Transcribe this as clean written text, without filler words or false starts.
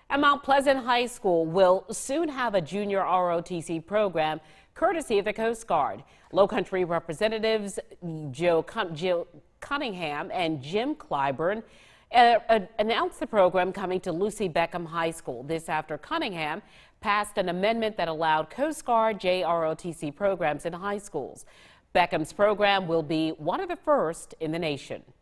And Mount Pleasant High School will soon have a junior ROTC program courtesy of the Coast Guard. Lowcountry Representatives Jill Cunningham and Jim Clyburn announced the program coming to Lucy Beckham High School. This after Cunningham passed an amendment that allowed Coast Guard JROTC programs in high schools. Beckham's program will be one of the first in the nation.